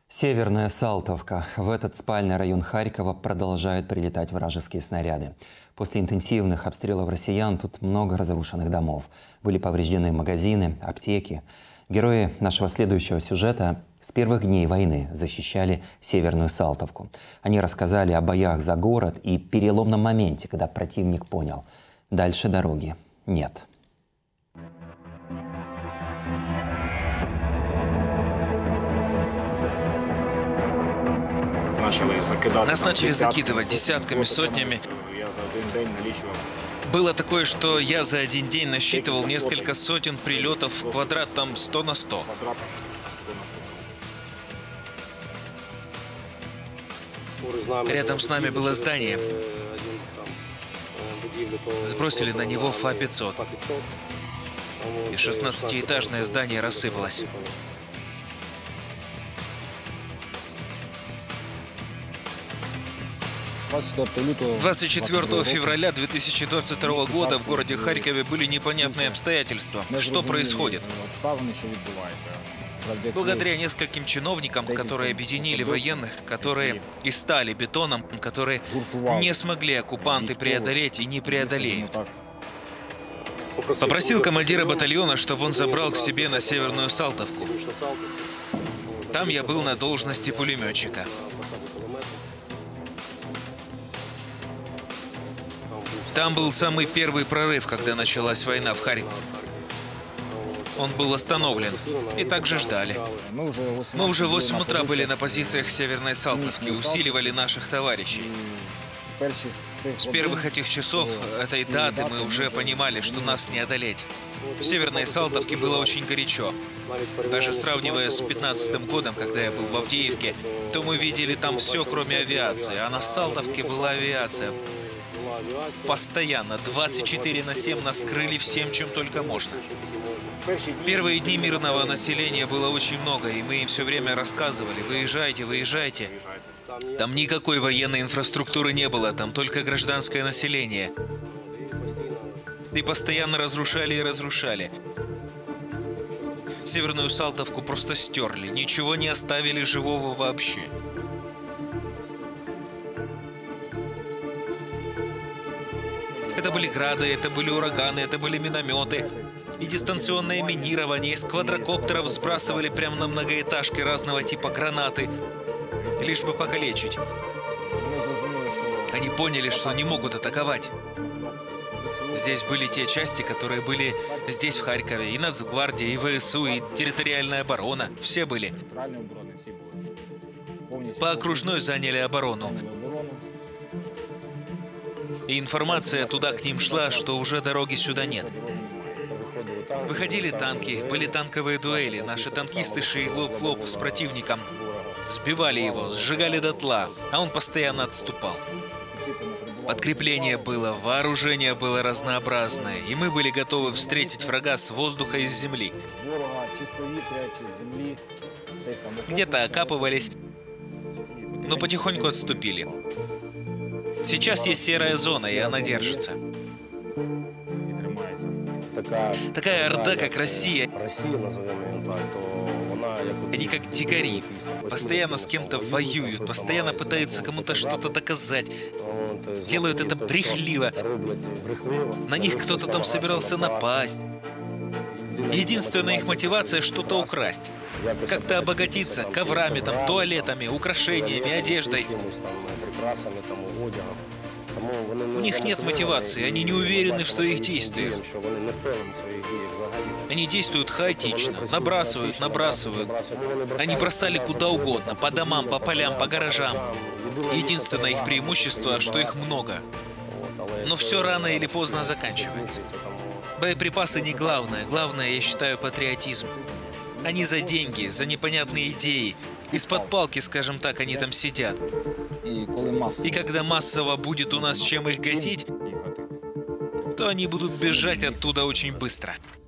Северная Салтовка. В этот спальный район Харькова продолжают прилетать вражеские снаряды. После интенсивных обстрелов россиян тут много разрушенных домов. Были повреждены магазины, аптеки. Герои нашего следующего сюжета с первых дней войны защищали Северную Салтовку. Они рассказали о боях за город и переломном моменте, когда противник понял – дальше дороги нет. Нас начали закидывать десятками, сотнями. Было такое, что я за один день насчитывал несколько сотен прилетов в квадрат, там 100 на 100. Рядом с нами было здание. Сбросили на него Фа-500. И 16-этажное здание рассыпалось. 24 февраля 2022 года в городе Харькове были непонятные обстоятельства. Что происходит? Благодаря нескольким чиновникам, которые объединили военных, которые и стали бетоном, которые не смогли оккупанты преодолеть и не преодолеют. Попросил командира батальона, чтобы он забрал к себе на Северную Салтовку. Там я был на должности пулеметчика. Там был самый первый прорыв, когда началась война в Харькове. Он был остановлен. И также ждали. Мы уже в 8 утра были на позициях Северной Салтовки, усиливали наших товарищей. С первых этих часов этой даты мы уже понимали, что нас не одолеть. В Северной Салтовке было очень горячо. Даже сравнивая с 15-м годом, когда я был в Авдеевке, то мы видели там все, кроме авиации. А на Салтовке была авиация. Постоянно, 24/7 нас крыли всем, чем только можно. Первые дни мирного населения было очень много, и мы им все время рассказывали: выезжайте, выезжайте. Там никакой военной инфраструктуры не было, там только гражданское население. И постоянно разрушали и разрушали. Северную Салтовку просто стерли, ничего не оставили живого вообще. Это были грады, это были ураганы, это были минометы. И дистанционное минирование. Из квадрокоптеров сбрасывали прямо на многоэтажки разного типа гранаты, лишь бы покалечить. Они поняли, что не могут атаковать. Здесь были те части, которые были здесь, в Харькове. И Нацгвардия, и ВСУ, и территориальная оборона. Все были. По окружной заняли оборону. И информация туда к ним шла, что уже дороги сюда нет. Выходили танки, были танковые дуэли. Наши танкисты шли лоб в лоб с противником. Сбивали его, сжигали дотла, а он постоянно отступал. Подкрепление было, вооружение было разнообразное, и мы были готовы встретить врага с воздуха и с земли. Где-то окапывались, но потихоньку отступили. Сейчас есть серая зона, и она держится. Такая орда, как Россия. Они как дикари. Постоянно с кем-то воюют, постоянно пытаются кому-то что-то доказать. Делают это брехливо. На них кто-то там собирался напасть. Единственная их мотивация — что-то украсть. Как-то обогатиться коврами, там, туалетами, украшениями, одеждой. У них нет мотивации, они не уверены в своих действиях. Они действуют хаотично, набрасывают. Они бросали куда угодно, по домам, по полям, по гаражам. Единственное их преимущество, что их много. Но все рано или поздно заканчивается. Боеприпасы не главное. Главное, я считаю, патриотизм. Они за деньги, за непонятные идеи. Из-под палки, скажем так, они там сидят. И когда массово будет у нас чем их гатить, то они будут бежать оттуда очень быстро.